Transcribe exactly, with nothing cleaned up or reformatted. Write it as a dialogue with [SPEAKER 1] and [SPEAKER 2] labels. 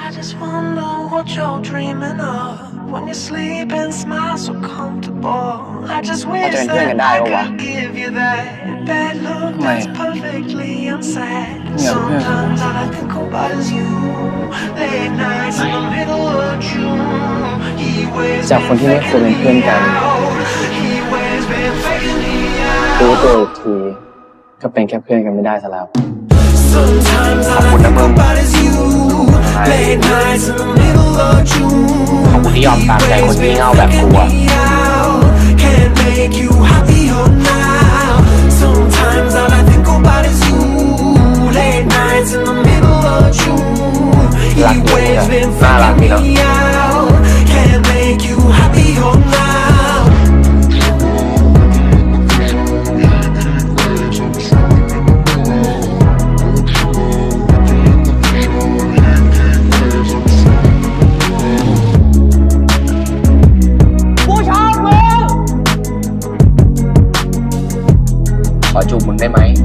[SPEAKER 1] just wonder what you're dreaming of when you sleep and smile so comfortable. I just wish that I could give you that bad look that's perfectly unsaid. Sometimes all I think about is you. Late nights in the middle of June. He wears been faking me out. He wears been faking me out.
[SPEAKER 2] รู้ตัวอีกทีก็เป็นแค่เพื่อนกันไม่ได้ซะแล้ว
[SPEAKER 1] Sometimes all I think about is you. Late nights in the middle of June.
[SPEAKER 2] ขอบคุณที่ยอมตามใจคนที่เงาแบบกูอะ
[SPEAKER 1] Can't make you happier now. Sometimes all I think about is you. Late nights in the middle of June. He waves been faking me out. Can't make you happier now.
[SPEAKER 2] ขอจูบมึงได้ไหม